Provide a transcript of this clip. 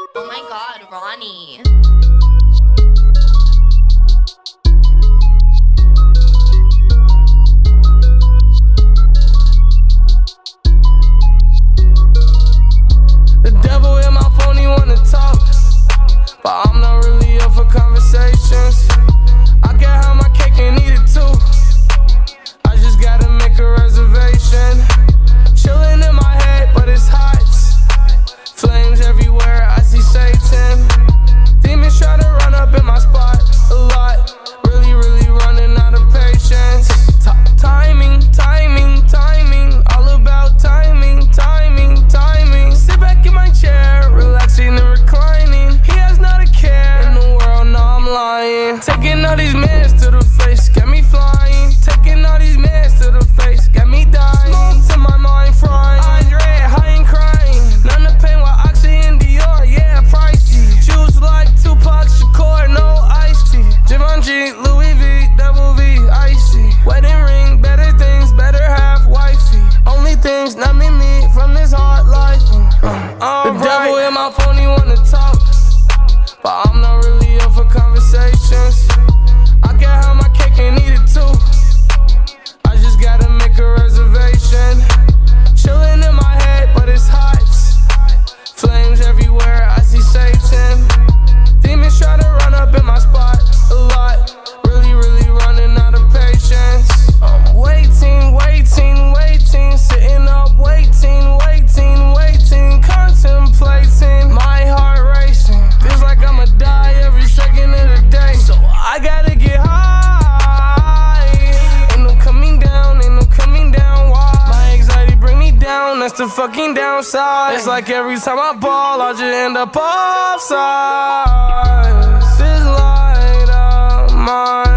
Oh my god, Ronnie. The devil in my phone, he wanna talk, but I'm not really up for conversations. I can have my cake and eat it too. I just gotta make a reservation. Chillin' in my head, but it's hot. Flames everywhere, I see Satan. Demons try to run up in my spot a lot. Really, really running out of patience. Timing, timing, timing. All about timing, timing, timing. Sit back in my chair, relaxing and reclining. He has not a care in the world, no, I'm lying. Taking all these mans to the face, got me flying. Taking all these mans to the face, got me dying. Smoke to my mind frying. Andre, high and crying. None of pain while Oxy and Dior, yeah, pricey. Juice like Tupac Shakur, no iced tea. Givenchy, Louis V, Double V, icy. Wedding ring, better things, better half wifey. Only things not me from this hard life. The devil in my phone, he wanna talk, but I'm not really up for conversations. I can have my cake and eat it too. I just gotta make a reservation. Chillin' in my head, but it's hot. Flames everywhere, I see Satan. Demons try to run up in my spot a lot. Really, really running out of patience. I'm waiting, waiting, waiting. Sitting up, waiting, waiting, waiting. Contemplating, my heart racing. Feels like I'ma die every second of the day. So I gotta get high. Ain't no coming down, ain't no coming down. Why? My anxiety bring me down, that's the fucking downside. It's like every time I ball, I just end up offside. This light of mine.